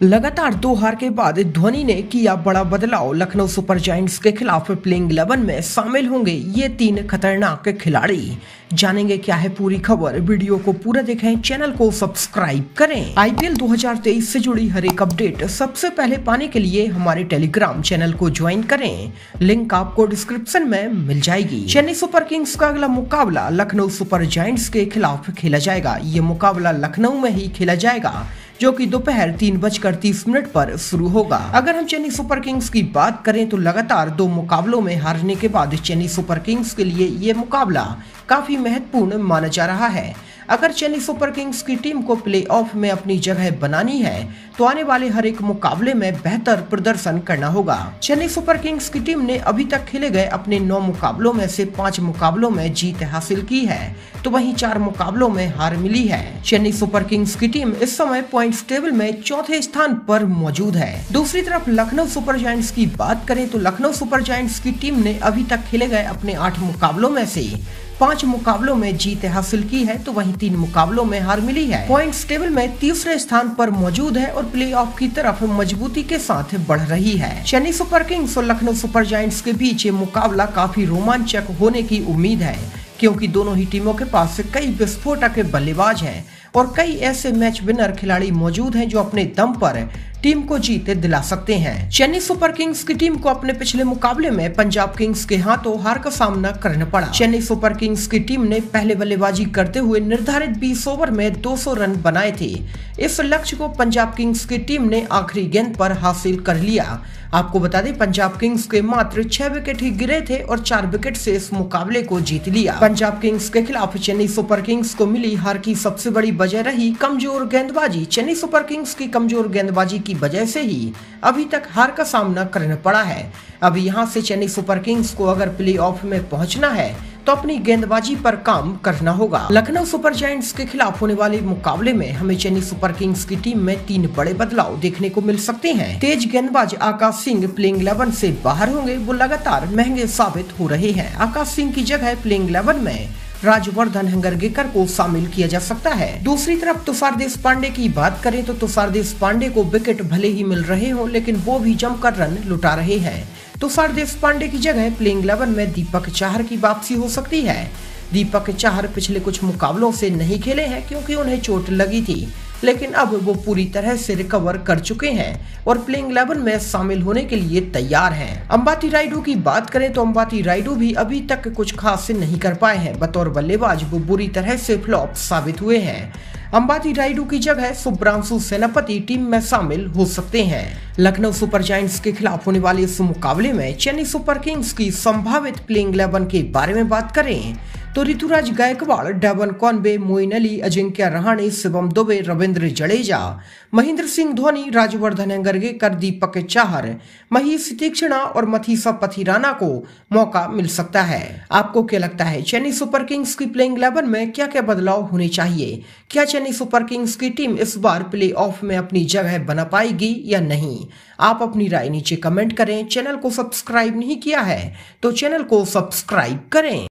लगातार 2 हार के बाद धोनी ने किया बड़ा बदलाव। लखनऊ सुपर जायंट्स के खिलाफ प्लेइंग 11 में शामिल होंगे ये 3 खतरनाक खिलाड़ी। जानेंगे क्या है पूरी खबर, वीडियो को पूरा देखें, चैनल को सब्सक्राइब करें। आईपीएल 2023 से जुड़ी हर एक अपडेट सबसे पहले पाने के लिए हमारे टेलीग्राम चैनल को ज्वाइन करें, लिंक आपको डिस्क्रिप्शन में मिल जाएगी। चेन्नई सुपर किंग्स का अगला मुकाबला लखनऊ सुपर जायंट्स के खिलाफ खेला जाएगा। ये मुकाबला लखनऊ में ही खेला जाएगा, जो कि दोपहर 3:30 पर शुरू होगा। अगर हम चेन्नई सुपर किंग्स की बात करें तो लगातार 2 मुकाबलों में हारने के बाद चेन्नई सुपर किंग्स के लिए ये मुकाबला काफी महत्वपूर्ण माना जा रहा है। अगर चेन्नई सुपर किंग्स की टीम को प्लेऑफ में अपनी जगह बनानी है तो आने वाले हर एक मुकाबले में बेहतर प्रदर्शन करना होगा। चेन्नई सुपर किंग्स की टीम ने अभी तक खेले गए अपने 9 मुकाबलों में से 5 मुकाबलों में जीत हासिल की है, तो वहीं 4 मुकाबलों में हार मिली है। चेन्नई सुपर किंग्स की टीम इस समय पॉइंट्स टेबल में चौथे स्थान पर मौजूद है। दूसरी तरफ लखनऊ सुपर जायंट्स की बात करें तो लखनऊ सुपर जायंट्स की टीम ने अभी तक खेले गए अपने 8 मुकाबलों में से 5 मुकाबलों में जीत हासिल की है, तो वहीं 3 मुकाबलों में हार मिली है। पॉइंट्स टेबल में तीसरे स्थान पर मौजूद है और प्लेऑफ की तरफ मजबूती के साथ बढ़ रही है। चेन्नई सुपर किंग्स और लखनऊ सुपर जायंट्स के बीच ये मुकाबला काफी रोमांचक होने की उम्मीद है, क्योंकि दोनों ही टीमों के पास कई विस्फोटक बल्लेबाज हैं और कई ऐसे मैच विनर खिलाड़ी मौजूद हैं जो अपने दम पर टीम को जीत दिला सकते हैं। चेन्नई सुपर किंग्स की टीम को अपने पिछले मुकाबले में पंजाब किंग्स के हाथों हार का सामना करना पड़ा। चेन्नई सुपर किंग्स की टीम ने पहले बल्लेबाजी करते हुए निर्धारित 20 ओवर में 200 रन बनाए थे। इस लक्ष्य को पंजाब किंग्स की टीम ने आखिरी गेंद पर हासिल कर लिया। आपको बता दें, पंजाब किंग्स के मात्र 6 विकेट ही गिरे थे और 4 विकेट से इस मुकाबले को जीत लिया। पंजाब किंग्स के खिलाफ चेन्नई सुपर किंग्स को मिली हार की सबसे बड़ी वजह रही कमजोर गेंदबाजी। चेन्नई सुपर किंग्स की कमजोर गेंदबाजी की वजह से ही अभी तक हार का सामना करना पड़ा है। अब यहाँ से चेन्नई सुपर किंग्स को अगर प्लेऑफ में पहुंचना है तो अपनी गेंदबाजी पर काम करना होगा। लखनऊ सुपर जायंट्स के खिलाफ होने वाले मुकाबले में हमें चेन्नई सुपर किंग्स की टीम में 3 बड़े बदलाव देखने को मिल सकते हैं। तेज गेंदबाज आकाश सिंह प्लेइंग 11 से बाहर होंगे, वो लगातार महंगे साबित हो रहे हैं। आकाश सिंह की जगह प्लेइंग 11 में राजवर्धन हंगरगेकर को शामिल किया जा सकता है। दूसरी तरफ तुषार देशपांडे की बात करें तो तुषार देशपांडे को विकेट भले ही मिल रहे हो, लेकिन वो भी जमकर रन लुटा रहे हैं। तुषार देशपांडे की जगह प्लेइंग 11 में दीपक चाहर की वापसी हो सकती है। दीपक चाहर पिछले कुछ मुकाबलों से नहीं खेले हैं क्योंकि उन्हें चोट लगी थी, लेकिन अब वो पूरी तरह से रिकवर कर चुके हैं और प्लेइंग 11 में शामिल होने के लिए तैयार हैं। अंबाती रायडू की बात करें तो अंबाती रायडू भी अभी तक कुछ खास नहीं कर पाए हैं। बतौर बल्लेबाज वो बुरी तरह से फ्लॉप साबित हुए हैं। अंबाती रायडू की जगह शुभ्रांशु सेनापति टीम में शामिल हो सकते हैं। लखनऊ सुपर जायंट्स के खिलाफ होने वाले इस मुकाबले में चेन्नई सुपर किंग्स की संभावित प्लेइंग 11 के बारे में बात करें तो ऋतुराज गायकवाड़, डेवन कॉनवे, मोइन अली, अजिंक्य रहाणे, शिवम दुबे, रविंद्र जडेजा, महेंद्र सिंह धोनी, राजवर्धन हंगरगेकर, दीपक चाहर, महीश तीक्ष्णा और मथीसा पथिराना को मौका मिल सकता है। आपको क्या लगता है, चेन्नई सुपर किंग्स की प्लेइंग 11 में क्या क्या बदलाव होने चाहिए? क्या चेन्नई सुपर किंग्स की टीम इस बार प्ले ऑफ में अपनी जगह बना पाएगी या नहीं? आप अपनी राय नीचे कमेंट करें। चैनल को सब्सक्राइब नहीं किया है तो चैनल को सब्सक्राइब करें।